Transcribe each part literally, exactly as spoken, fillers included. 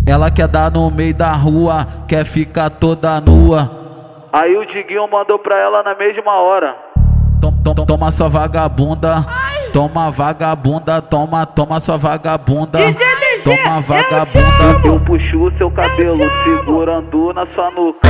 Ela quer dar no meio da rua, quer ficar toda nua. Aí o Diguinho mandou pra ela na mesma hora. Tom, tom, toma sua vagabunda, toma vagabunda, toma, toma sua vagabunda, toma vagabunda. Eu puxo o seu cabelo segurando na sua nuca.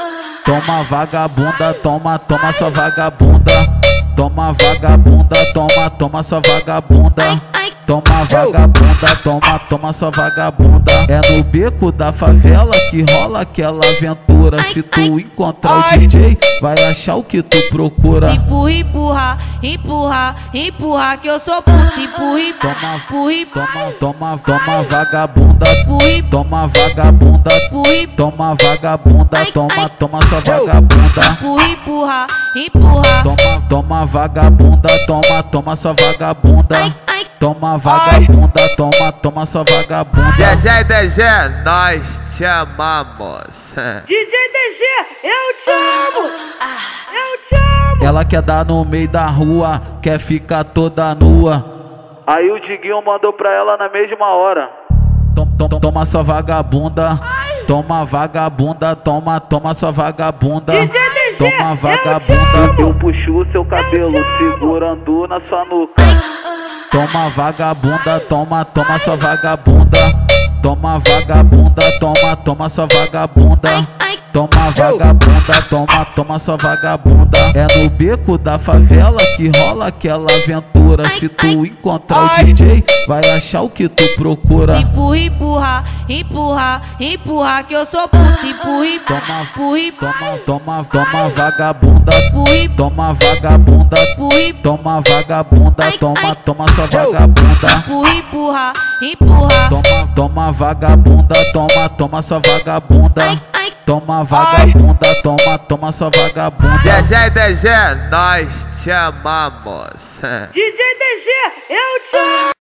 Toma vagabunda, toma, toma sua vagabunda, toma vagabunda, toma, toma sua vagabunda, toma vagabunda, toma, toma sua vagabunda. É no beco da favela que rola aquela aventura. Se tu encontrar o D J, vai achar o que tu procura. Empurra, empurra, empurra, empurra que eu sou puta. Empurra, empurra, Toma, toma, toma, toma vagabunda, toma vagabunda, toma vagabunda, toma, toma sua vagabunda. empurra, empurra, empurra. Toma, toma vagabunda, toma, toma sua vagabunda. Toma vagabunda, toma, toma sua vagabunda. D J D G, nós te amamos. D J D G, eu te amo! Eu te amo! Ela quer dar no meio da rua, quer ficar toda nua. Aí o Diguinho mandou pra ela na mesma hora. Tom, tom, toma sua vagabunda, toma vagabunda, toma, toma sua vagabunda, toma vagabunda. Eu puxo o seu cabelo segurando na sua nuca. Toma vagabunda, toma, toma sua vagabunda, toma vagabunda, toma, toma sua vagabunda, toma vagabunda, toma, toma sua vagabunda. É no beco da favela que rola aquela aventura. Se tu encontrar o D J, vai achar o que tu procura. Empurra, empurra, empurra, empurra que eu sou puta. Empurra, empurra, Toma, toma, toma vagabunda, toma vagabunda, toma vagabunda, toma, toma sua vagabunda. empurra, empurra, empurra. Toma, toma vagabunda, toma, toma sua vagabunda. Toma vagabunda, toma, toma sua vagabunda. D J D G, nós te amamos. D J D G, eu te amo!